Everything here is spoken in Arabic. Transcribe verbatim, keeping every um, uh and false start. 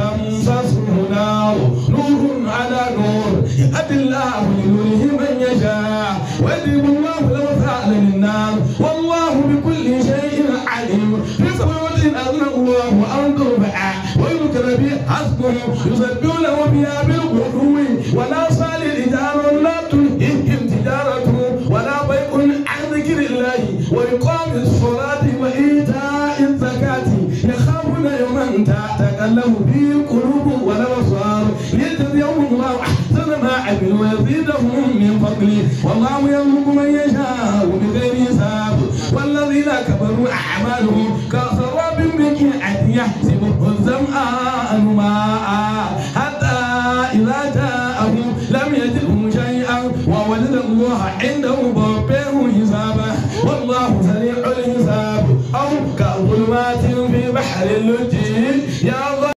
تمسسه نار نور على نور يهدي الله لنوره من يشاء ويضرب الله الأمثال للناس والله بكل شيء عليم. في سماوات أذن الله أن ترفع ويذكر به حسبه يسبحون له بها بالغدو ولا صال رجال لا تلهيهم تجارة ولا بيع عن ذكر الله وإقام الصلاة وإيتاء الزكاة يخافون يوما تتكلم به القلوب والأبصار ليجزيهم الله أحسن ما عملوا ويزيدهم من فضله والله يرزق من يشاء بغير حساب. والذين كفروا أعمالهم كسراب بقيعة يحسبه الظمآن ماء حتى إذا جاءه لم يجده شيئا ووجد الله عنده فوقه حسابه والله سريع الحساب. أو كظلمات في بحر اللجي